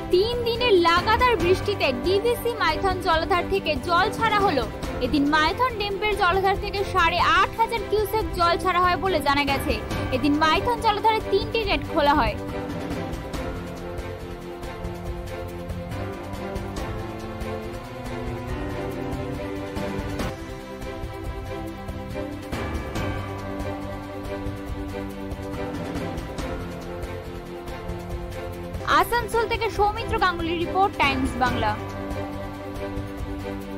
3 দিনের লাগাতার বৃষ্টিতে ডিভিসি মাইথন জলাধার থেকে জল ছাড়া হলো। এদিন মাইথন ড্যামের জলাধার থেকে 8,500 কিউসেক জল ছাড়া হয় বলে জানা গেছে। এদিন মাইথন জলাধারে 3টি গেট খোলা হয়। আসানসোল থেকে সৌমিত্র গাঙ্গুলির রিপোর্ট, টাইমস বাংলা।